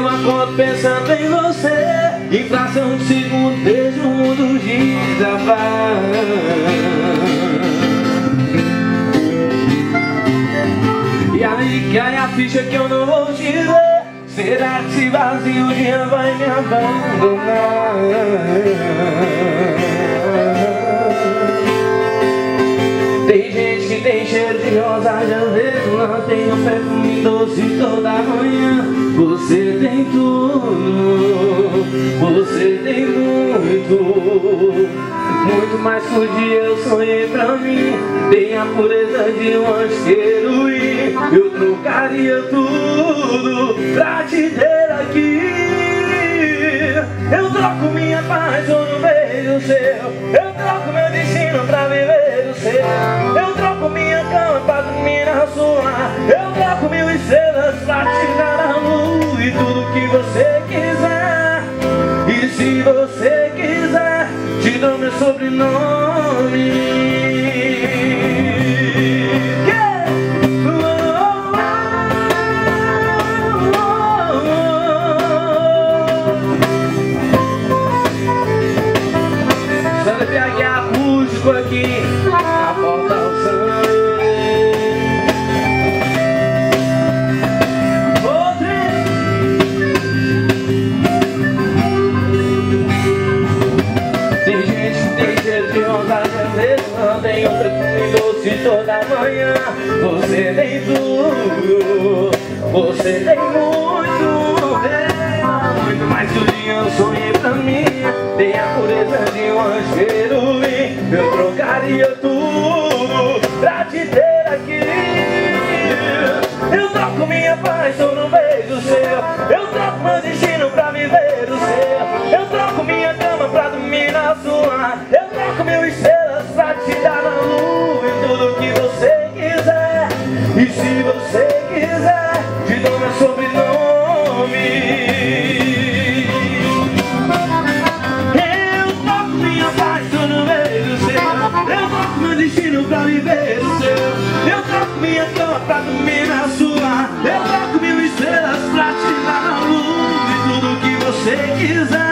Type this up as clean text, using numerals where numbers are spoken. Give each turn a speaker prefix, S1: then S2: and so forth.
S1: eu acordo pensando em você. Em fração de segundo vejo o mundo desabar. E aí cai a ficha que eu não vou te ver. Será que esse vazio um dia vai me abandonar? Tem gente que tem cheiro de rosa de avesso, não tem um perfume doce toda manhã. Você tem tudo, você tem muito mais que o dia eu sonhei pra mim. Tem a pureza de um anjo e eu trocaria tudo pra te ter aqui. Eu troco minha paz por um beijo seu. Eu troco meu destino pra viver o seu. Eu troco minha cama pra dormir na sua. Eu troco 1000 estrelas pra te dar a luz e tudo que você quiser. E se você quiser, te dou meu sobrenome. Aqui, a porta ao sangue. Tem gente que tem cheiro de rosa de avesso, não tem um perfume doce toda manhã. Você tem tudo, você tem muito mais que o dia eu sonhei pra mim. Tem a pureza de um anjo. Eu trocaria tudo pra te ter aqui. Eu troco minha paz por um beijo seu. Eu troco meu destino pra viver o seu. Eu troco minha cama pra dormir na sua. Eu troco 1000 estrelas pra te dar na lua e tudo que você quiser. E se você quiser, te dou meu sobrenome. Pra viver o seu. Eu troco minha cama pra dormir na sua. Eu troco 1000 estrelas pra te dar a luz e tudo que você quiser.